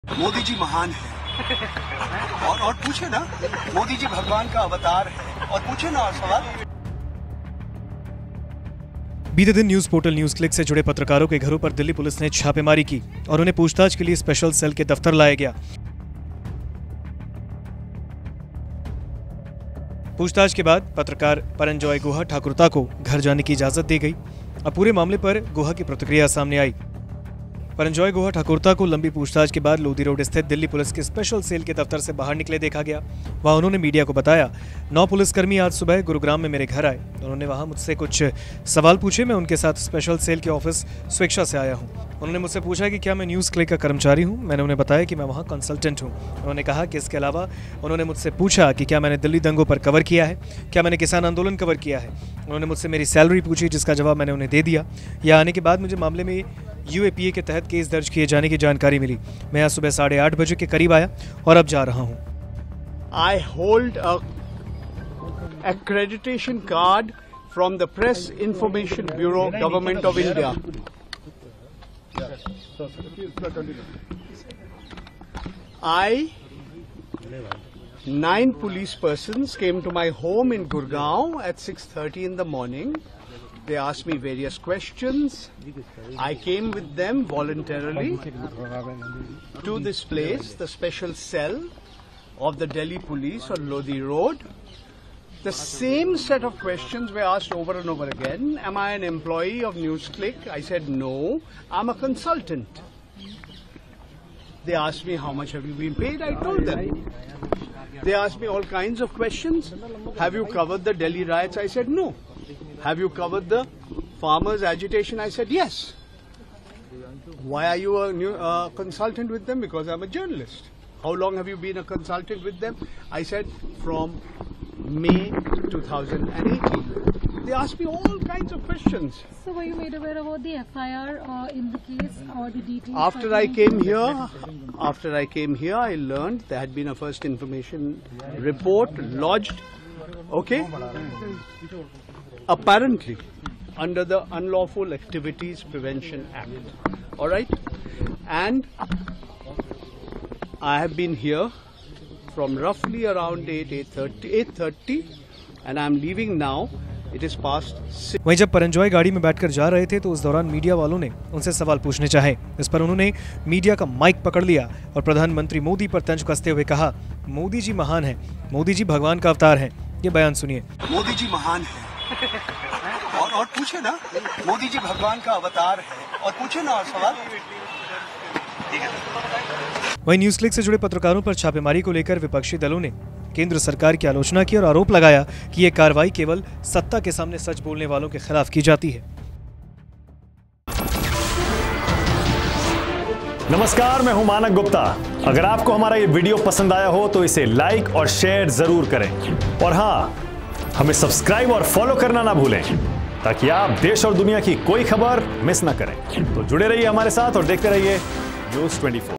मोदी जी महान है और पूछे ना, मोदी जी भगवान का अवतार है और पूछे ना और सवाल। बीते दिन न्यूज पोर्टल न्यूज क्लिक से जुड़े पत्रकारों के घरों पर दिल्ली पुलिस ने छापेमारी की और उन्हें पूछताछ के लिए स्पेशल सेल के दफ्तर लाया गया। पूछताछ के बाद पत्रकार परंजॉय गुहा ठाकुरता को घर जाने की इजाजत दी गई। अब पूरे मामले पर गुहा की प्रतिक्रिया सामने आई। परंजॉय गुहा ठाकुरता को लंबी पूछताछ के बाद लोधी रोड स्थित दिल्ली पुलिस के स्पेशल सेल के दफ्तर से बाहर निकले देखा गया। वहां उन्होंने मीडिया को बताया, 9 पुलिसकर्मी आज सुबह गुरुग्राम में मेरे घर आए। उन्होंने वहां मुझसे कुछ सवाल पूछे। मैं उनके साथ स्पेशल सेल के ऑफिस स्वेच्छा से आया हूं। उन्होंने मुझसे पूछा कि क्या मैं न्यूज़ क्लिक का कर्मचारी हूं। मैंने उन्हें बताया कि मैं वहां कंसल्टेंट हूं। उन्होंने कहा कि इसके अलावा उन्होंने मुझसे पूछा कि क्या मैंने दिल्ली दंगों पर कवर किया है, क्या मैंने किसान आंदोलन कवर किया है। उन्होंने मुझसे मेरी सैलरी पूछी, जिसका जवाब मैंने उन्हें दे दिया। यह आने के बाद मुझे मामले में UAPA के तहत केस दर्ज किए जाने की जानकारी मिली। मैं यहाँ सुबह 8:30 बजे के करीब आया और अब जा रहा हूँ। I hold a accreditation card from the Press Information Bureau, Government of India. Nine police persons came to my home in Gurgaon at 6:30 in the morning. They asked me various questions. I came with them voluntarily to this place, the special cell of the Delhi police on Lodhi Road. The same set of questions were asked over and over again. Am I an employee of NewsClick? I said no, I'm a consultant. They asked me how much have you been paid? I told them. They asked me all kinds of questions. Have you covered the Delhi riots? I said no. Have you covered the farmers' agitation? I said yes. Why are you a consultant with them? Because I'm a journalist. How long have you been a consultant with them? I said from May 2018. They asked me all kinds of questions. So were you made aware about the FIR in the case or the details? After I came here, I learned there had been a first information report lodged. Okay. Apparently, under the Unlawful Activities Prevention Act. All right? And I have been here from roughly around 8:30 and I am leaving now. It is past 6. वहीं जब परंजॉय गाड़ी में बैठकर जा रहे थे तो उस दौरान मीडिया वालों ने उनसे सवाल पूछने चाहे। इस पर उन्होंने मीडिया का माइक पकड़ लिया और प्रधानमंत्री मोदी पर तंज कसते हुए कहा, मोदी जी महान है, मोदी जी भगवान का अवतार है। ये बयान सुनिए। मोदी जी महान है और पूछे ना, मोदी जी भगवान का अवतार है और पूछे ना और सवाल। वहीं न्यूज क्लिक से जुड़े पत्रकारों पर छापेमारी को लेकर विपक्षी दलों ने केंद्र सरकार की आलोचना की और आरोप लगाया कि यह कार्रवाई केवल सत्ता के सामने सच बोलने वालों के खिलाफ की जाती है। नमस्कार, मैं हूं मानक गुप्ता। अगर आपको हमारा ये वीडियो पसंद आया हो तो इसे लाइक और शेयर जरूर करें और हाँ, हमें सब्सक्राइब और फॉलो करना ना भूलें ताकि आप देश और दुनिया की कोई खबर मिस ना करें। तो जुड़े रहिए हमारे साथ और देखते रहिए News 24।